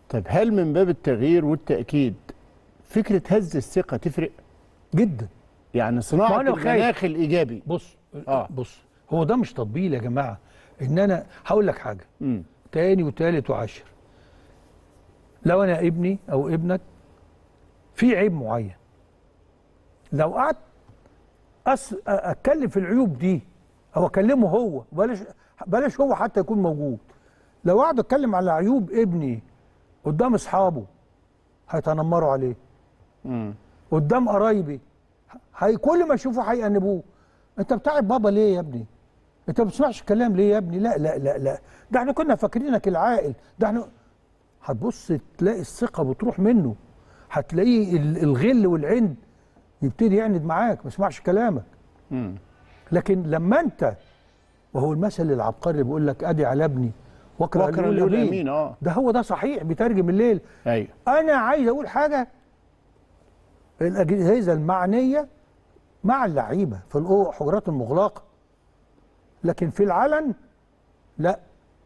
طيب هل من باب التغيير والتاكيد فكره هز الثقه تفرق جدا. يعني صناعه المناخ الايجابي؟ بص هو ده مش تطبيل يا جماعه، ان انا هقول لك حاجه تاني وتالت وعشر. لو انا ابني او ابنك في عيب معين، لو قعدت اتكلم في العيوب دي او اكلمه هو، بلاش هو حتى يكون موجود، لو قعد اتكلم على عيوب ابني قدام اصحابه هيتنمروا عليه. قدام قرايبي كل ما يشوفوا هيأنبوه. انت بتاعب بابا ليه يا ابني؟ انت ما بتسمعش الكلام ليه يا ابني؟ لا لا لا لا، ده احنا كنا فاكرينك العاقل، ده احنا. هتبص تلاقي الثقه بتروح منه، هتلاقيه الغل والعند يبتدي يعند معاك، ما يسمعش كلامك. لكن لما انت، وهو المثل العبقري اللي بيقول لك ادي على ابني واقرا اللي يقول امين، ده هو ده صحيح بيترجم الليل. ايوه. انا عايز اقول حاجه، الاجهزه المعنيه مع اللعيبه في الحجرات المغلقه، لكن في العلن لا،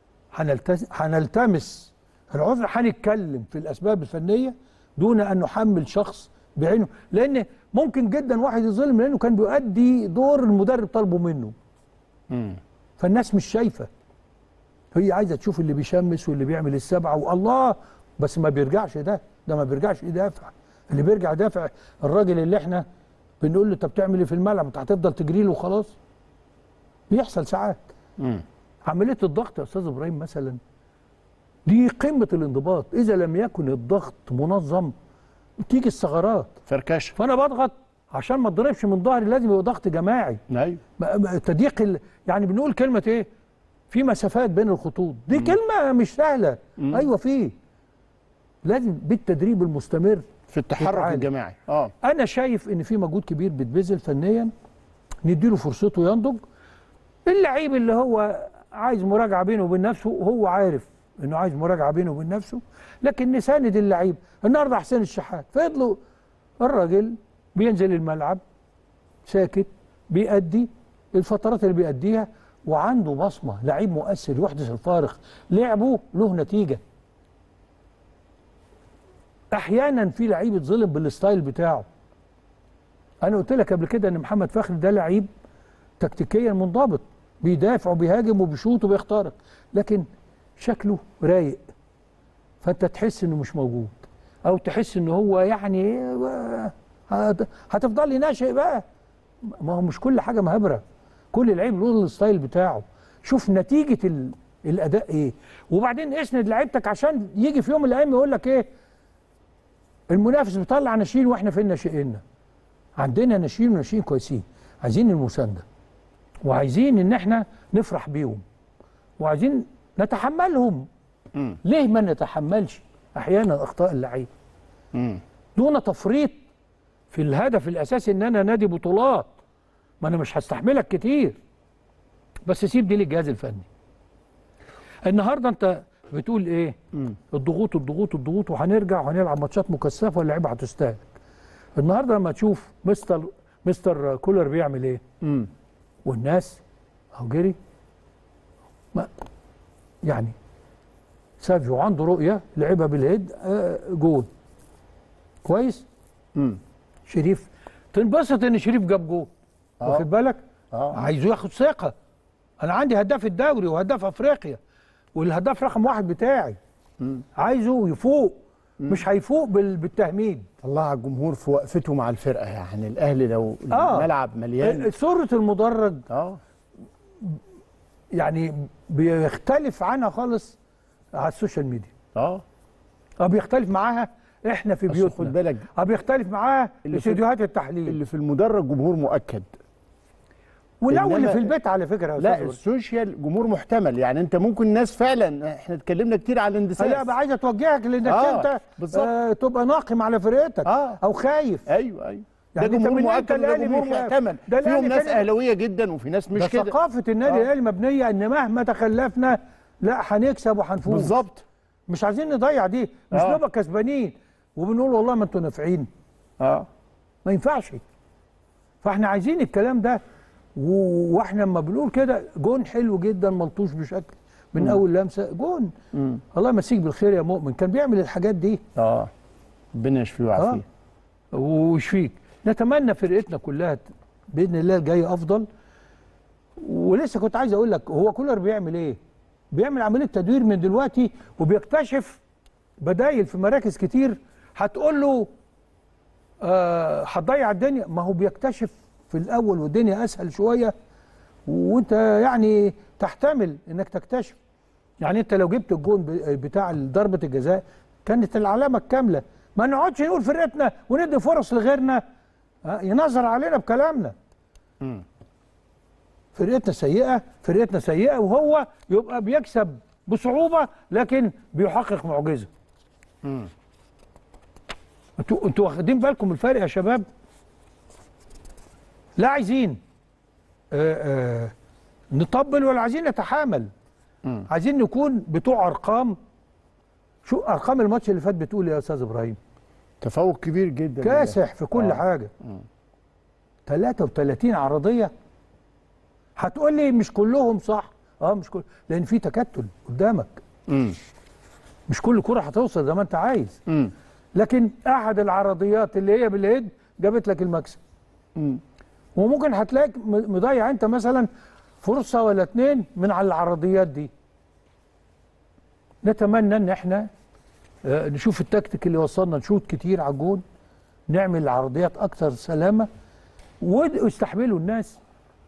هنلتمس العذر، هنتكلم في الاسباب الفنيه دون ان نحمل شخص بعينه، لان ممكن جدا واحد يظلم لانه كان بيؤدي دور المدرب طالبه منه. فالناس مش شايفه، هي عايزه تشوف اللي بيشمس واللي بيعمل السبعه والله، بس ما بيرجعش ده ما بيرجعش يدافع. اللي بيرجع يدافع الراجل اللي احنا بنقول له انت بتعمل ايه في الملعب؟ انت هتفضل تجري له وخلاص؟ بيحصل ساعات. عمليه الضغط يا استاذ ابراهيم مثلا دي قمه الانضباط، اذا لم يكن الضغط منظم تيجي الثغرات فركشه. فانا بضغط عشان ما اتضربش من ظهري، لازم يبقى ضغط جماعي. ايوه. تضييق يعني بنقول كلمه ايه؟ في مسافات بين الخطوط، دي كلمه مش سهله. ايوه، في لازم بالتدريب المستمر في التحرك الجماعي. انا شايف ان في مجهود كبير بيتبذل فنيا، نديله فرصته ينضج. اللعيب اللي هو عايز مراجعه بينه وبين نفسه، وهو عارف انه عايز مراجعه بينه وبين نفسه، لكن نساند اللعيب. النهارده حسين الشحات فضلوا، الراجل بينزل الملعب ساكت، بيأدي الفترات اللي بيأديها وعنده بصمه، لعيب مؤثر يحدث الفارق، لعبه له نتيجه. احيانا في لعيب يتظلم بالستايل بتاعه. انا قلت لك قبل كده ان محمد فخري ده لعيب تكتيكيا منضبط، بيدافع وبيهاجم وبيشوط وبيخترق، لكن شكله رايق، فانت تحس انه مش موجود، او تحس انه هو يعني هتفضل ناشئ بقى. ما هو مش كل حاجه مهبره، كل لعيب له الستايل بتاعه. شوف نتيجه الاداء ايه، وبعدين اسند لعيبتك عشان يجي في يوم من الايام يقول لك ايه؟ المنافس بيطلع ناشئين واحنا فين ناشئيننا؟ عندنا ناشئين وناشئين كويسين، عايزين المسانده وعايزين ان احنا نفرح بيهم وعايزين نتحملهم. ليه ما نتحملش احيانا اخطاء اللعيب دون تفريط في الهدف الاساسي ان انا نادي بطولات؟ ما انا مش هستحملك كتير، بس سيب دي للجهاز الفني. النهارده انت بتقول ايه؟ الضغوط الضغوط الضغوط، وهنرجع وهنلعب ماتشات مكثفه واللعيبه هتستهلك. النهارده لما تشوف مستر كولر بيعمل ايه؟ والناس اهو جري، ما يعني سافيو عنده رؤيه، لعبها بالهيد جول كويس. شريف تنبسط ان شريف جاب جول، واخد بالك؟ عايزه ياخد ثقه. انا عندي هداف الدوري وهداف افريقيا والهداف رقم 1 بتاعي، عايزه يفوق. مش هيفوق بالتهميد. الله على الجمهور في وقفته مع الفرقه، يعني الاهلي لو الملعب مليان صوره المدرج يعني بيختلف عنها خالص على السوشيال ميديا. بيختلف معاها احنا في بيوتنا، خد بالك بيختلف معاها استديوهات التحليل. اللي في المدرج جمهور مؤكد، ولو اللي في البيت على فكره يا لا السوشيال جمهور محتمل. يعني انت ممكن ناس فعلا، احنا اتكلمنا كتير على الاندساس، لا عايزه توجهك لانك انت تبقى ناقم على فرقتك او خايف. ايوه يعني ده جمهور مؤكد، ده جمهور محتمل. فيهم ناس اهلاويه جدا وفي ناس مش كده. ثقافه النادي الاهلي مبنيه ان مهما تخلفنا لا هنكسب وهنفوز بالظبط. مش عايزين نضيع دي، مش نبقى كسبانين وبنقول والله ما انتوا نافعين. ما ينفعش. فاحنا عايزين الكلام ده، واحنا لما بنقول كده جون حلو جدا ملطوش بشكل من اول لمسه جون. الله يمسيك بالخير يا مؤمن، كان بيعمل الحاجات دي. ربنا يشفيه ويعافيه ويشفيك. نتمنى فرقتنا كلها باذن الله الجاي افضل. ولسه كنت عايز اقول لك، هو كولر بيعمل ايه؟ بيعمل عمليه تدوير من دلوقتي، وبيكتشف بدايل في مراكز كتير. هتقول له هتضيع الدنيا، ما هو بيكتشف في الاول والدنيا اسهل شويه، وانت يعني تحتمل انك تكتشف. يعني انت لو جبت الجون بتاع ضربه الجزاء كانت العلامه الكامله. ما نقعدش نقول فرقتنا وندي فرص لغيرنا ينظر علينا بكلامنا. فرقتنا سيئه، وهو يبقى بيكسب بصعوبه لكن بيحقق معجزه. انتوا واخدين بالكم من الفرق يا شباب؟ لا عايزين نطبل ولا عايزين نتحامل. عايزين نكون بتوع ارقام. شو ارقام الماتش اللي فات بتقول يا استاذ ابراهيم؟ تفوق كبير جدا، كاسح في كل حاجه. 33 عرضيه. هتقول لي مش كلهم صح، مش كل، لان في تكتل قدامك. مش كل كره هتوصل زي ما انت عايز. لكن احد العرضيات اللي هي باليد جابت لك المكسب. وممكن هتلاقيك مضيع انت مثلا فرصه ولا اتنين من على العرضيات دي. نتمنى ان احنا نشوف التكتيك اللي وصلنا، نشوط كتير على الجون، نعمل عرضيات اكثر سلامه، ويستحملوا الناس.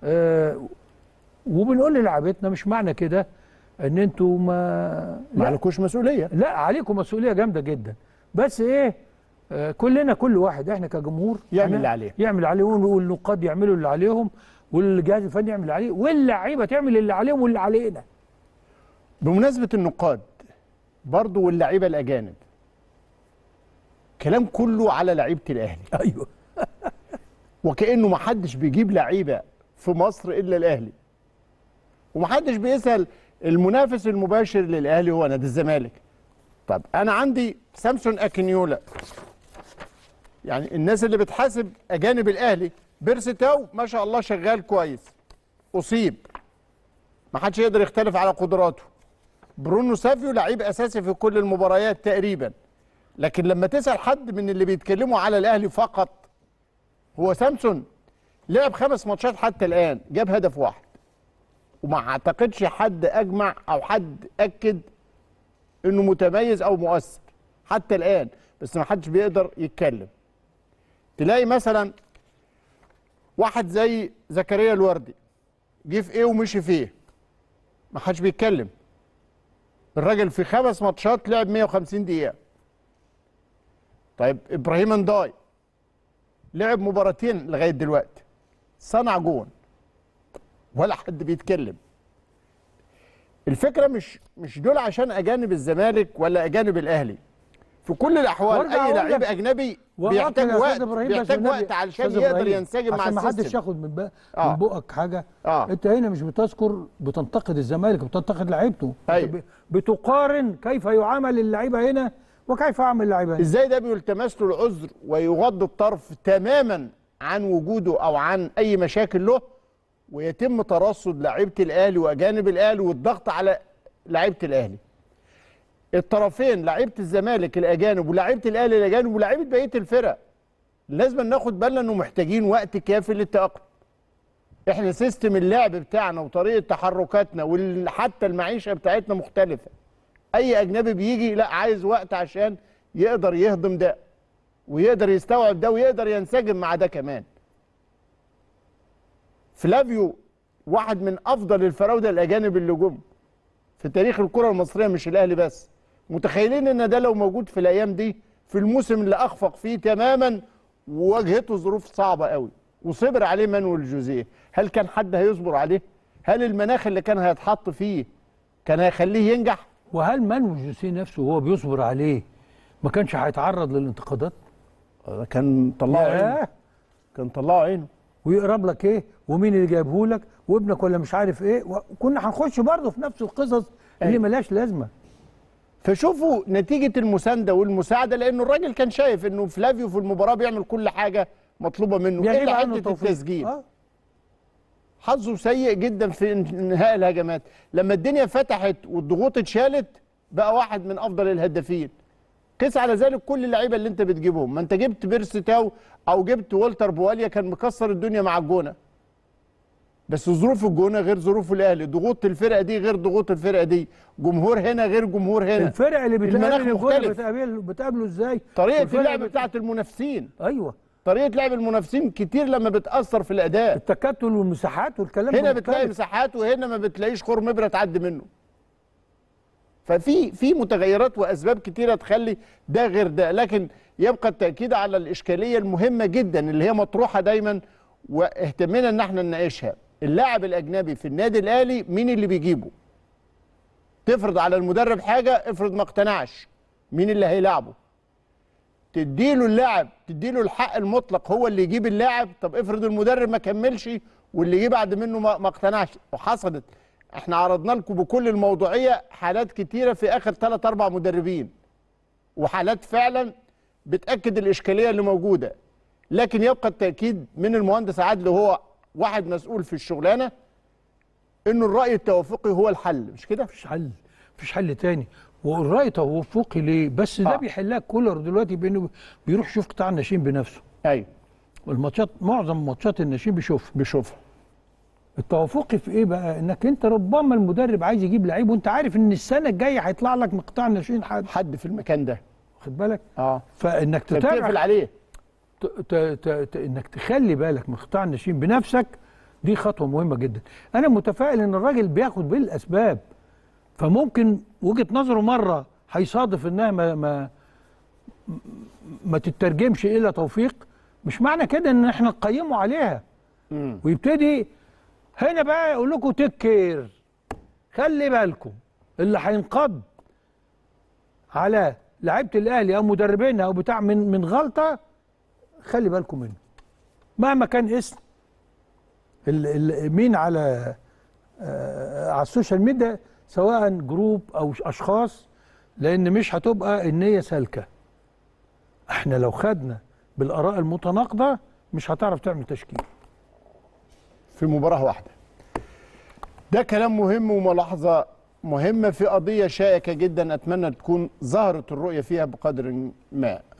وبنقول للاعبتنا مش معنى كده ان انتوا ما عليكوش مسؤوليه. لا، عليكم مسؤوليه جامده جدا. بس ايه، كلنا كل واحد احنا كجمهور يعمل اللي عليه، والنقاد يعملوا اللي عليهم، والجهاز الفني يعمل اللي عليه، واللعيبه تعمل اللي عليهم واللي علينا. بمناسبه النقاد برضو واللعيبه الاجانب، كلام كله على لعيبه الاهلي. ايوه. وكانه ما حدش بيجيب لعيبه في مصر الا الاهلي، ومحدش بيسال المنافس المباشر للاهلي هو نادي الزمالك. طب انا عندي سامسون اكينيولا، يعني الناس اللي بتحاسب اجانب الاهلي، بيرسي تاو ما شاء الله شغال كويس، اصيب ما حدش يقدر يختلف على قدراته. برونو سافيو لعيب اساسي في كل المباريات تقريبا، لكن لما تسال حد من اللي بيتكلموا على الاهلي فقط، هو سامسون لعب 5 ماتشات حتى الان، جاب هدف واحد، وما اعتقدش حد اجمع او حد اكد انه متميز او مؤثر حتى الان، بس ما حدش بيقدر يتكلم. تلاقي مثلا واحد زي زكريا الوردي جه في ايه ومشي في ايه، ما حدش بيتكلم. الراجل في 5 ماتشات لعب 150 دقيقه. طيب ابراهيم انداي لعب مباراتين لغايه دلوقتي، صنع جون، ولا حد بيتكلم. الفكره مش دول عشان اجانب الزمالك ولا اجانب الاهلي، في كل الاحوال اي لعيب اجنبي بيحتاج وقت علشان يقدر ينسجم مع السيستم. عشان ما حدش ياخد من بقك حاجه. انت هنا مش بتنتقد الزمالك، بتنتقد لعيبته. أيوة. بتقارن كيف يعامل اللعيبه هنا وكيف يعامل اللعيبه هنا. ازاي ده بيلتمس له العذر ويغض الطرف تماما عن وجوده او عن اي مشاكل له، ويتم ترصد لعيبه الاهلي واجانب الاهلي والضغط على لعيبه الاهلي. الطرفين، لعيبه الزمالك الاجانب ولاعيبه الاهلي الاجانب ولاعيبه بقيه الفرق، لازم ناخد بالنا انه محتاجين وقت كافي للتأقلم. احنا سيستم اللعب بتاعنا وطريقه تحركاتنا وحتى المعيشه بتاعتنا مختلفه. اي اجنبي بيجي لا عايز وقت عشان يقدر يهضم ده ويقدر يستوعب ده ويقدر ينسجم مع ده كمان. فلافيو واحد من افضل الفراوده الاجانب اللي جم في تاريخ الكره المصريه، مش الاهلي بس. متخيلين ان ده لو موجود في الايام دي في الموسم اللي اخفق فيه تماما وواجهته ظروف صعبه قوي وصبر عليه مانويل جوزيه، هل كان حد هيصبر عليه؟ هل المناخ اللي كان هيتحط فيه كان هيخليه ينجح؟ وهل مانويل جوزيه نفسه وهو بيصبر عليه ما كانش هيتعرض للانتقادات؟ كان طلعوا عينه، كان طلعوا عينه ويقرب لك ايه ومين اللي جايبه لك وابنك ولا مش عارف ايه، وكنا هنخش برضه في نفس القصص اللي ملهاش لازمه. فشوفوا نتيجه المسانده والمساعده، لانه الراجل كان شايف انه فلافيو في المباراه بيعمل كل حاجه مطلوبه منه الا حته التسجيل. حظه سيء جدا في انهاء الهجمات. لما الدنيا فتحت والضغوط اتشالت بقى واحد من افضل الهدافين. قيس على ذلك كل اللعيبه اللي انت بتجيبهم. ما انت جبت بيرسي تاو او جبت والتر بواليا كان مكسر الدنيا مع الجونه، بس ظروف الجونه غير ظروف الاهلي، ضغوط الفرقه دي غير ضغوط الفرقه دي، جمهور هنا غير جمهور هنا، الفرق اللي المناخ مختلف، بتقابله ازاي، طريقه اللعب بتاعت المنافسين. ايوه، طريقه لعب المنافسين كتير لما بتاثر في الاداء، التكتل والمساحات والكلام هنا بتلاقي مساحات وهنا ما بتلاقيش خرم ابره تعدي منه. ففي متغيرات واسباب كتيره تخلي ده غير ده، لكن يبقى التاكيد على الاشكاليه المهمه جدا اللي هي مطروحه دايما واهتمنا ان احنا نناقشها. اللاعب الاجنبي في النادي الاهلي مين اللي بيجيبه؟ تفرض على المدرب حاجه، افرض ما اقتنعش مين اللي هيلاعبه؟ تديله اللاعب، تديله الحق المطلق هو اللي يجيب اللاعب. طب افرض المدرب ما كملش واللي جه بعد منه ما اقتنعش. وحصلت، احنا عرضنا لكم بكل الموضوعيه حالات كتيره في اخر 3 4 مدربين، وحالات فعلا بتاكد الاشكاليه اللي موجوده. لكن يبقى التاكيد من المهندس عادل هو واحد مسؤول في الشغلانه انه الراي التوافقي هو الحل، مش كده؟ مفيش حل تاني. والراي التوافقي ليه؟ بس ده بيحلها كولر دلوقتي بانه بيروح يشوف قطاع الناشئين بنفسه. ايوه، والماتشات، معظم ماتشات الناشئين بيشوفها. التوافقي في ايه بقى؟ انك انت ربما المدرب عايز يجيب لعيب وانت عارف ان السنه الجايه هيطلع لك من قطاع الناشئين حد في المكان ده، واخد بالك؟ فانك تتابع عليه، انك تخلي بالك من قطاع الناشئين بنفسك، دي خطوه مهمه جدا. انا متفائل ان الراجل بياخد بالاسباب، فممكن وجهه نظره مره هيصادف انها ما تترجمش الى توفيق، مش معنى كده ان احنا نقيمه عليها. ويبتدي هنا بقى يقول لكم تيك كير، خلي بالكم اللي هينقض على لعيبه الاهلي او مدربينها او بتاع من غلطه، خلي بالكم منه مهما كان اسم مين على السوشيال ميديا، سواء جروب او اشخاص، لان مش هتبقى النيه سالكه. احنا لو خدنا بالاراء المتناقضه مش هتعرف تعمل تشكيل في مباراه واحده. ده كلام مهم وملاحظه مهمه في قضيه شائكه جدا، اتمنى تكون ظهرت الرؤيه فيها بقدر ما.